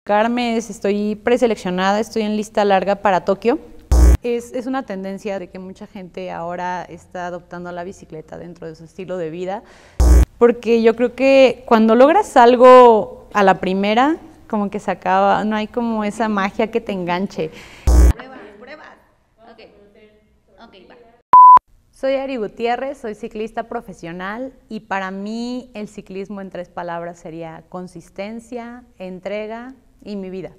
Carmes, estoy preseleccionada, estoy en lista larga para Tokio. Es una tendencia de que mucha gente ahora está adoptando la bicicleta dentro de su estilo de vida, porque yo creo que cuando logras algo a la primera, como que se acaba, no hay como esa magia que te enganche. Pruebas. Ok, va. Soy Ari Gutiérrez, soy ciclista profesional y para mí el ciclismo en 3 palabras sería consistencia, entrega y mi vida.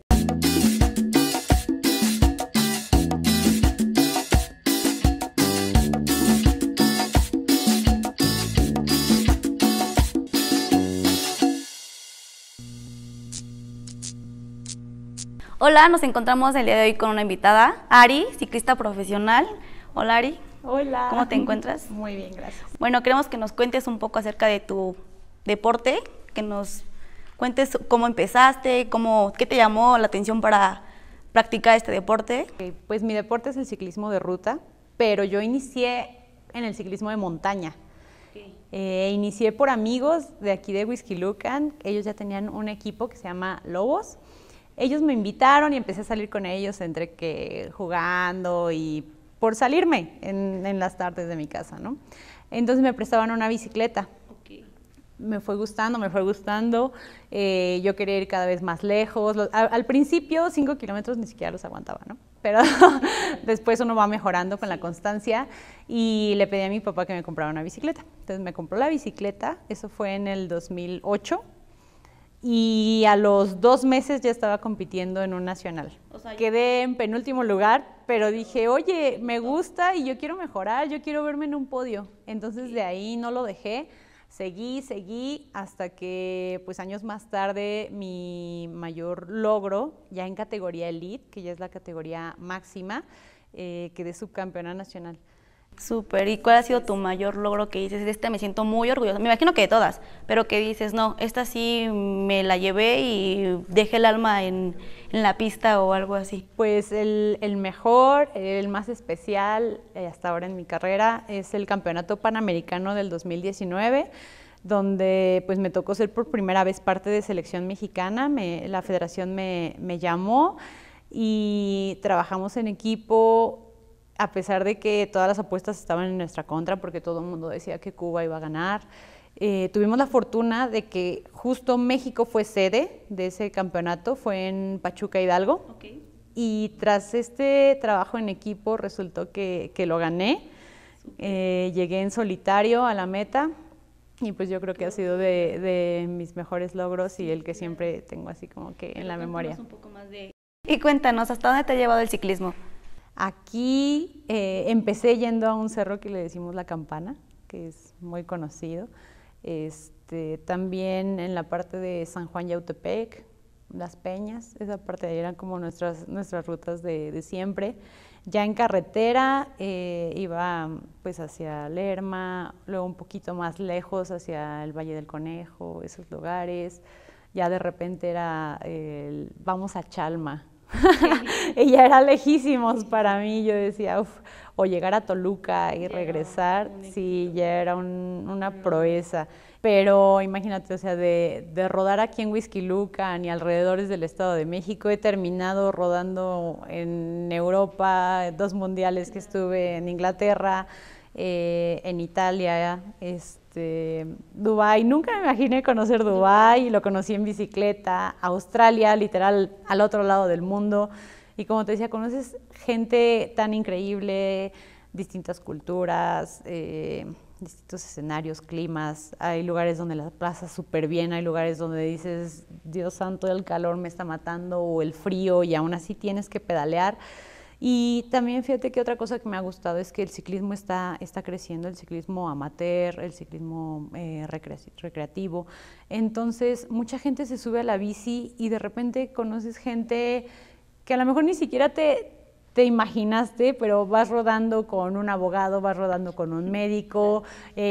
Hola, nos encontramos el día de hoy con una invitada, Ari, ciclista profesional. Hola, Ari. Hola. ¿Cómo te encuentras? Muy bien, gracias. Bueno, queremos que nos cuentes un poco acerca de tu deporte, que nos cuentes cómo empezaste, qué te llamó la atención para practicar este deporte. Pues mi deporte es el ciclismo de ruta, pero yo inicié en el ciclismo de montaña. Inicié por amigos de aquí de Huixquilucan, ellos ya tenían un equipo que se llama Lobos. Ellos me invitaron y empecé a salir con ellos entre que jugando y por salirme en las tardes de mi casa, ¿no? Entonces me prestaban una bicicleta. Me fue gustando, yo quería ir cada vez más lejos. Al principio 5 kilómetros ni siquiera los aguantaba, ¿no? Pero después uno va mejorando con la constancia y le pedí a mi papá que me comprara una bicicleta. Entonces me compró la bicicleta, eso fue en el 2008 y a los 2 meses ya estaba compitiendo en un nacional. O sea, quedé en penúltimo lugar, pero dije, oye, me gusta y yo quiero mejorar, yo quiero verme en un podio. Entonces de ahí no lo dejé. Seguí hasta que pues años más tarde mi mayor logro, ya en categoría Elite, que ya es la categoría máxima, quedé subcampeona nacional. Súper, ¿y cuál ha sido tu mayor logro que dices? Me siento muy orgullosa, me imagino que de todas, pero que dices, no, esta sí me la llevé y dejé el alma en la pista o algo así. Pues el mejor, el más especial hasta ahora en mi carrera es el Campeonato Panamericano del 2019, donde pues me tocó ser por primera vez parte de selección mexicana. La federación me llamó y trabajamos en equipo, a pesar de que todas las apuestas estaban en nuestra contra, porque todo el mundo decía que Cuba iba a ganar. Tuvimos la fortuna de que justo México fue sede de ese campeonato, fue en Pachuca, Hidalgo. Okay. Y tras este trabajo en equipo resultó que lo gané. Llegué en solitario a la meta y pues yo creo que ha sido de mis mejores logros y el que siempre tengo así como que en la memoria. Un poco más de... Y cuéntanos, ¿hasta dónde te ha llevado el ciclismo? Aquí empecé yendo a un cerro que le decimos La Campana, que es muy conocido. También en la parte de San Juan Yautepec, Las Peñas, esa parte de ahí eran como nuestras rutas de siempre. Ya en carretera iba pues hacia Lerma, luego un poquito más lejos hacia el Valle del Conejo, esos lugares. Ya de repente era vamos a Chalma. Y ya era lejísimos para mí, yo decía, o llegar a Toluca y regresar, sí, ya era una proeza. Pero imagínate, o sea, de rodar aquí en Huixquilucan y alrededores del Estado de México, he terminado rodando en Europa, 2 mundiales que estuve en Inglaterra, en Italia, Dubái. Nunca me imaginé conocer Dubái, lo conocí en bicicleta. Australia, literal, al otro lado del mundo. Y como te decía, conoces gente tan increíble, distintas culturas, distintos escenarios, climas. Hay lugares donde la pasas súper bien, hay lugares donde dices, Dios santo, el calor me está matando o el frío y aún así tienes que pedalear. Y también fíjate que otra cosa que me ha gustado es que el ciclismo está creciendo, el ciclismo amateur, el ciclismo recreativo. Entonces, mucha gente se sube a la bici y de repente conoces gente que a lo mejor ni siquiera te imaginaste, pero vas rodando con un abogado, vas rodando con un médico,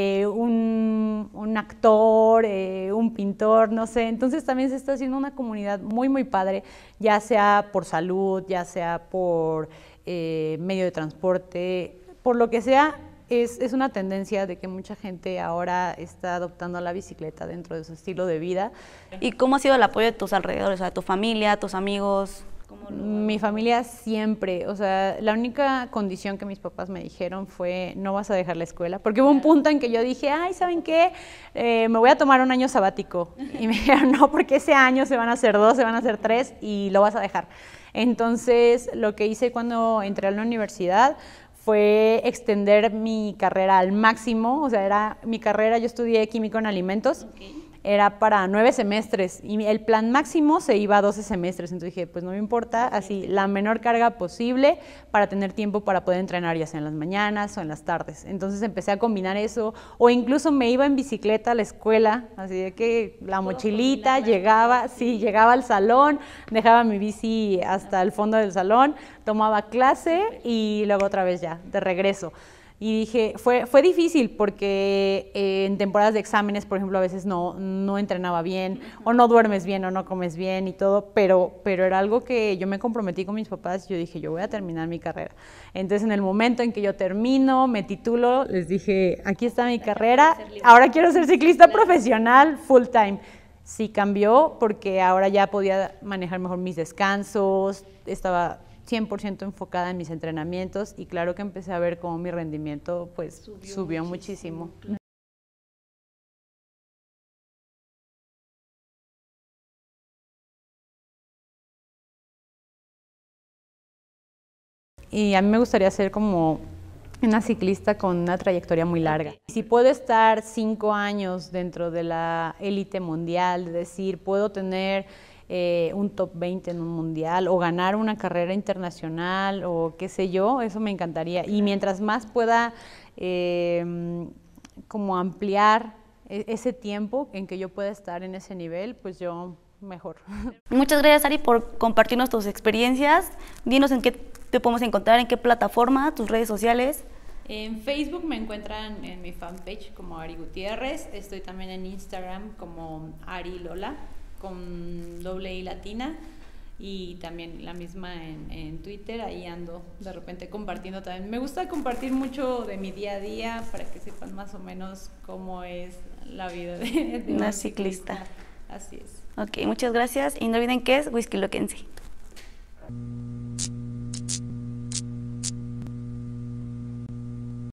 un actor, un pintor, no sé. Entonces también se está haciendo una comunidad muy, muy padre, ya sea por salud, ya sea por medio de transporte, por lo que sea. es una tendencia de que mucha gente ahora está adoptando la bicicleta dentro de su estilo de vida. ¿Y cómo ha sido el apoyo de tus alrededores, o sea, tu familia, tus amigos? Mi familia siempre, o sea, la única condición que mis papás me dijeron fue no vas a dejar la escuela, porque hubo un punto en que yo dije, ay, ¿saben qué? Me voy a tomar un año sabático. Y me dijeron, no, porque ese año se van a hacer 2, se van a hacer 3 y lo vas a dejar. Entonces, lo que hice cuando entré a la universidad fue extender mi carrera al máximo, o sea, era mi carrera, yo estudié químico en alimentos, era para 9 semestres y el plan máximo se iba a 12 semestres, entonces dije, pues no me importa, así la menor carga posible para tener tiempo para poder entrenar ya sea en las mañanas o en las tardes. Entonces empecé a combinar eso, o incluso me iba en bicicleta a la escuela, así de que la mochilita, llegaba, sí, llegaba al salón, dejaba mi bici hasta el fondo del salón, tomaba clase y luego otra vez ya, de regreso. Y dije, fue difícil porque en temporadas de exámenes, por ejemplo, a veces no entrenaba bien, o no duermes bien, o no comes bien y todo, pero era algo que yo me comprometí con mis papás y yo dije, yo voy a terminar mi carrera. Entonces, en el momento en que yo termino, me titulo, les dije, aquí está mi carrera, ahora quiero ser ciclista profesional full time. Sí cambió porque ahora ya podía manejar mejor mis descansos, estaba 100% enfocada en mis entrenamientos y claro que empecé a ver cómo mi rendimiento pues subió muchísimo. Y a mí me gustaría ser como una ciclista con una trayectoria muy larga. Si puedo estar 5 años dentro de la élite mundial, es decir, puedo tener un top 20 en un mundial o ganar una carrera internacional o qué sé yo, eso me encantaría. Y mientras más pueda como ampliar ese tiempo en que yo pueda estar en ese nivel, pues yo mejor. Muchas gracias, Ari, por compartirnos tus experiencias. Dinos en qué te podemos encontrar, en qué plataforma, tus redes sociales. En Facebook me encuentran en mi fanpage como Ari Gutiérrez, estoy también en Instagram como Ari Lola, con doble I latina, y también la misma en Twitter, ahí ando de repente compartiendo también. Me gusta compartir mucho de mi día a día para que sepan más o menos cómo es la vida de una ciclista. Así es. Ok, muchas gracias y no olviden que es Whisky Loquense.